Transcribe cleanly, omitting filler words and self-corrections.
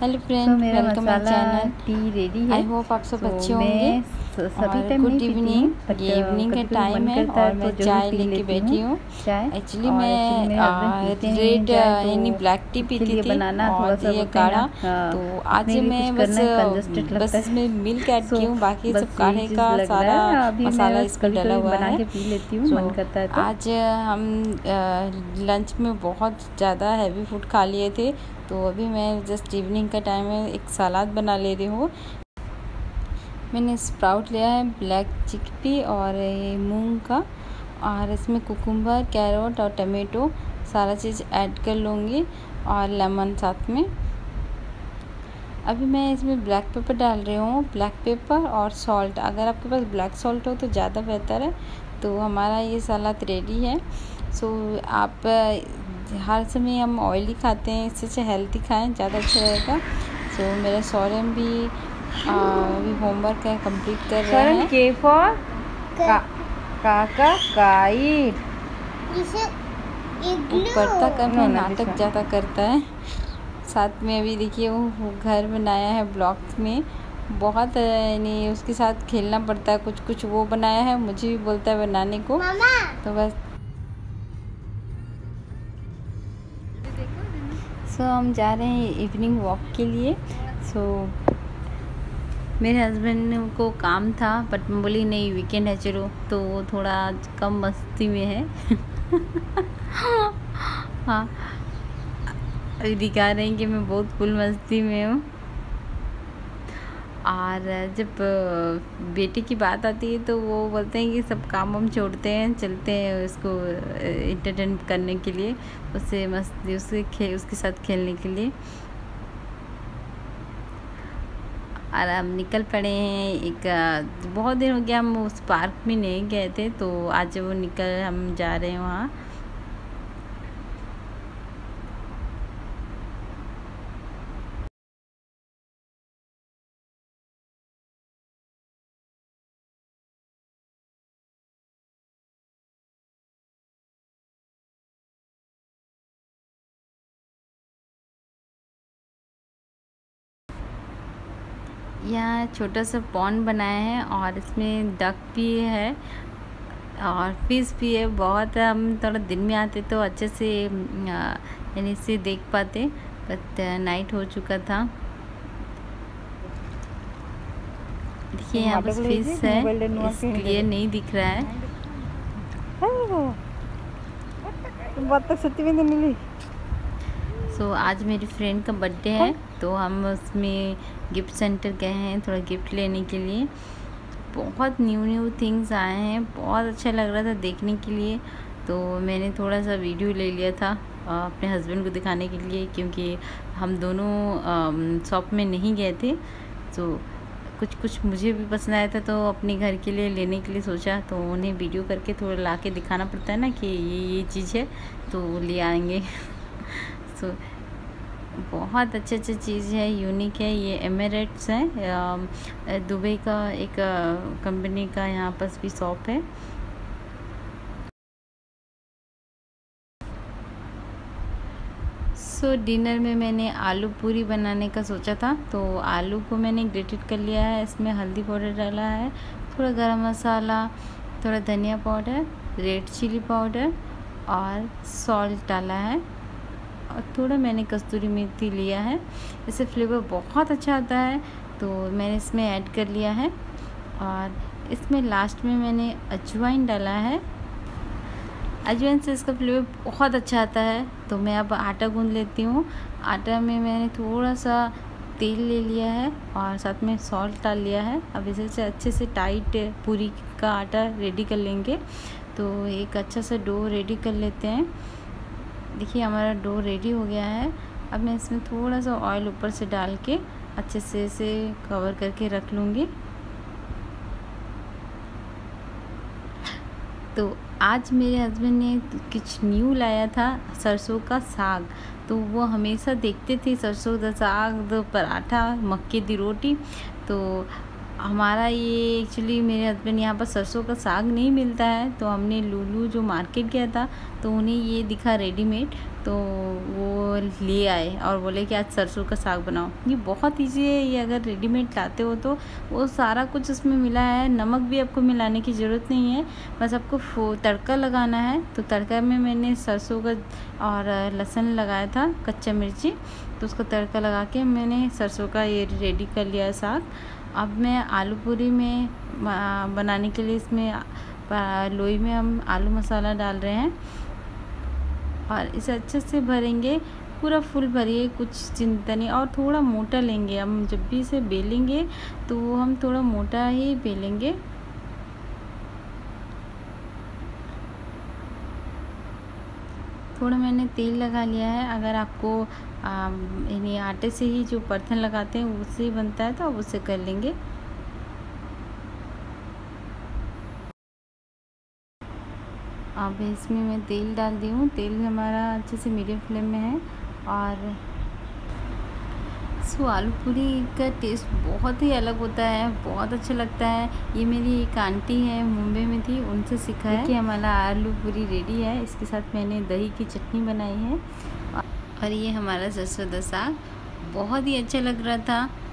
Hello friend, मेरा welcome my masala channel. Tea ready है। I hope आप सब अच्छे होंगे। सभी टाइम गुड नहीं इवनिंग। पीती, ये इवनिंग का कभी टाइम मन है करता और है मैं तो जरूर चाय पी लेके लेती बैठी हूँ। चाय। एक्चुअली और मैं मेरे हस्बैंड पीते हैं रेड चाय, तो यानी ब्लैक टी उसके पीती लिए थी बनाना थोड़ा और सा ये बोलते हैं काढ़ा। ना, तो आज अपने लिए कुछ मैं करना है, कंजस्टेड बस लगता इसमें है। मिल्क ऐड की हूँ, बाकी सब बस यही काढ़े चीज़ का लग सारा रहा है। अभी मैं मसाला बस इसमें कभी डला कभी हुआ बना है। के पी लेती हूँ, मन करता है तो। आज हम लंच में बहुत ज़्यादा हैवी फूड खा लिए थे, तो अभी मैं जस्ट इवनिंग का टाइम है, एक सलाद बना ले रही हूँ। मैंने स्प्राउट लिया है, ब्लैक चिकपी और ये मूंग का, और इसमें कुकुम्बर, कैरोट और टमाटो सारा चीज़ ऐड कर लूँगी और लेमन साथ में। अभी मैं इसमें ब्लैक पेपर डाल रही हूँ, ब्लैक पेपर और सॉल्ट। अगर आपके पास ब्लैक सॉल्ट हो तो ज़्यादा बेहतर है। तो हमारा ये सलाद रेडी है। सो आप हर समय हम ऑयली खाते हैं, इससे अच्छा हेल्दी खाएं, ज़्यादा अच्छा रहेगा। सो मेरे सौरम भी अभी होमवर्क है, कंप्लीट कर रहे हैं। के फॉर काका काइट। पढ़ता कम है, नाटक ज़्यादा करता है। साथ में अभी देखिए वो घर बनाया है ब्लॉक्स में, बहुत यानी उसके साथ खेलना पड़ता है। कुछ कुछ वो बनाया है, मुझे भी बोलता है बनाने को, तो बस। सो हम जा रहे हैं इवनिंग वॉक के लिए। सो मेरे हस्बैंड को काम था, बट मैं बोली नहीं वीकेंड है चलो, तो वो थोड़ा कम मस्ती में है। हाँ, अभी दिखा रहे हैं कि मैं बहुत फुल मस्ती में हूँ। और जब बेटे की बात आती है तो वो बोलते हैं कि सब काम हम छोड़ते हैं, चलते हैं उसको इंटरटेन करने के लिए, उससे मस्ती उसके साथ खेलने के लिए। और हम निकल पड़े हैं। एक बहुत दिन हो गया हम उस पार्क में नहीं गए थे, तो आज वो हम जा रहे हैं वहाँ। यहाँ छोटा सा पॉन्ड बनाया है और इसमें डक भी है और फिश भी है। बहुत हम थोड़ा दिन में आते तो अच्छे से यानी से देख पाते, बट नाइट हो चुका था। देखिए यहाँ बस फिश है, क्लियर नहीं दिख रहा है। सो आज मेरी फ्रेंड का बर्थडे है, तो हम उसमें गिफ्ट सेंटर गए हैं थोड़ा गिफ्ट लेने के लिए। बहुत न्यू थिंग्स आए हैं, बहुत अच्छा लग रहा था देखने के लिए, तो मैंने थोड़ा सा वीडियो ले लिया था अपने हस्बैंड को दिखाने के लिए, क्योंकि हम दोनों शॉप में नहीं गए थे। तो कुछ मुझे भी पसंद आया था, तो अपने घर के लिए लेने के लिए सोचा, तो उन्हें वीडियो करके थोड़ा ला के दिखाना पड़ता है ना कि ये चीज़ है, तो ले आएंगे। सो बहुत अच्छी चीज़ है, यूनिक है। ये एमिरेट्स है, दुबई का एक कंपनी का यहाँ पर भी शॉप है। सो डिनर में मैंने आलू पूरी बनाने का सोचा था, तो आलू को मैंने ग्रेटेड कर लिया है। इसमें हल्दी पाउडर डाला है, थोड़ा गरम मसाला, थोड़ा धनिया पाउडर, रेड चिली पाउडर और सॉल्ट डाला है, और थोड़ा मैंने कस्तूरी मेथी लिया है। इससे फ्लेवर बहुत अच्छा आता है, तो मैंने इसमें ऐड कर लिया है। और इसमें लास्ट में मैंने अजवाइन डाला है। अजवाइन से इसका फ्लेवर बहुत अच्छा आता है। तो मैं अब आटा गूंद लेती हूँ। आटा में मैंने थोड़ा सा तेल ले लिया है और साथ में सॉल्ट डाल लिया है। अब इसे अच्छे से टाइट पूरी का आटा रेडी कर लेंगे। तो एक अच्छा सा डो रेडी कर लेते हैं। देखिए हमारा डो रेडी हो गया है। अब मैं इसमें थोड़ा सा ऑयल ऊपर से डाल के अच्छे से इसे कवर करके रख लूँगी। तो आज मेरे हस्बैंड ने कुछ न्यू लाया था, सरसों का साग। तो वो हमेशा देखते थे सरसों का साग, पराठा, मक्के दी रोटी। तो हमारा ये एक्चुअली मेरे हस्बैंड यहाँ पर सरसों का साग नहीं मिलता है, तो हमने लूलू जो मार्केट गया था तो उन्हें ये दिखा रेडीमेड, तो वो ले आए और बोले कि आज सरसों का साग बनाओ। ये बहुत ईजी है, ये अगर रेडीमेड लाते हो तो वो सारा कुछ उसमें मिला है, नमक भी आपको मिलाने की ज़रूरत नहीं है, बस आपको तड़का लगाना है। तो तड़का में मैंने सरसों का और लहसुन लगाया था, कच्चा मिर्ची, तो उसका तड़का लगा के मैंने सरसों का ये रेडी कर लिया है साग। अब मैं आलू पूरी में बनाने के लिए इसमें लोई में हम आलू मसाला डाल रहे हैं और इसे अच्छे से भरेंगे, पूरा फुल भरिए, कुछ चिंता नहीं। और थोड़ा मोटा लेंगे, हम जब भी इसे बेलेंगे तो हम थोड़ा मोटा ही बेलेंगे। थोड़ा मैंने तेल लगा लिया है, अगर आपको यानी आटे से ही जो परथन लगाते हैं उससे ही बनता है तो आप उससे कर लेंगे। अब इसमें मैं तेल डाल दी हूँ, तेल हमारा अच्छे से मीडियम फ्लेम में है। और आलू पूरी का टेस्ट बहुत ही अलग होता है, बहुत अच्छा लगता है। ये मेरी एक आंटी है, मुंबई में थी, उनसे सीखा है कि हमारा आलू पूरी रेडी है। इसके साथ मैंने दही की चटनी बनाई है और ये हमारा सरसों का साग बहुत ही अच्छा लग रहा था।